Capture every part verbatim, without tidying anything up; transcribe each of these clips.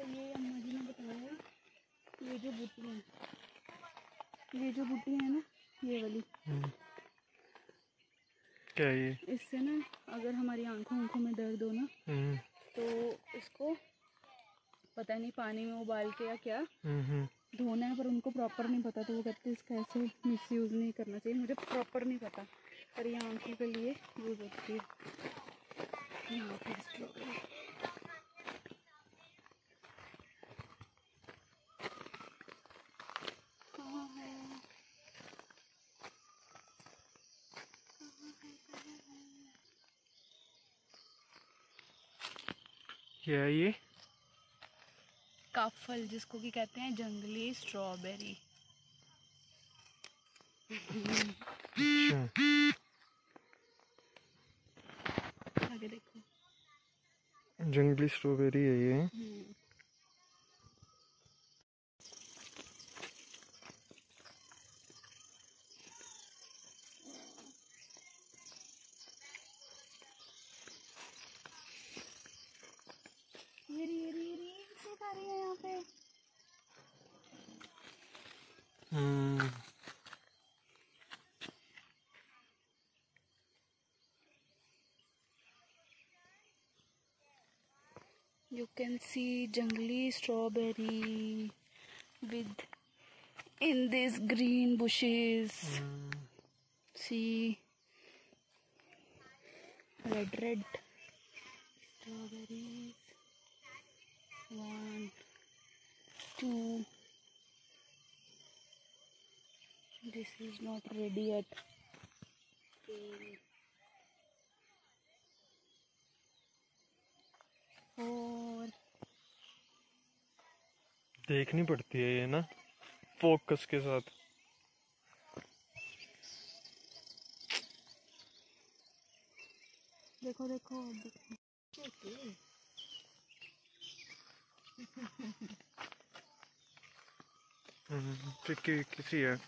ये अम्मा जी ने बताया, ये जो बूटी है, ये जो बूटी है ना, ये वाली, क्या ये? इससे ना अगर हमारी आंखों आंखों में दर्द हो ना, तो इसको पता नहीं पानी में उबाल के या क्या धोना है, पर उनको प्रॉपर नहीं पता, तो वो कहते हैं इसका ऐसे मिस यूज़ नहीं करना चाहिए। मुझे प्रॉपर नहीं पता, पर ये आंखों के लिए यूज़ होती है। यहाँ पे स्ट्रॉबेरी, कहाँ है, क्या है ये? काफल, जिसको कि कहते हैं जंगली स्ट्रॉबेरी। अच्छा, आगे देखो, जंगली स्ट्रॉबेरी है ये। ये री ये री ये री से खा रही है यहाँ पे। हम्म You can see jungly strawberry with in these green bushes. Hmm, See, red red strawberries. One, two. This is not ready yet. Three, four. देखनी पड़ती है ये ना, फोकस के साथ। देखो देखो देखो। ट्रिकी किसी है।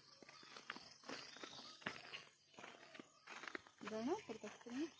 जाना पर सकते हैं।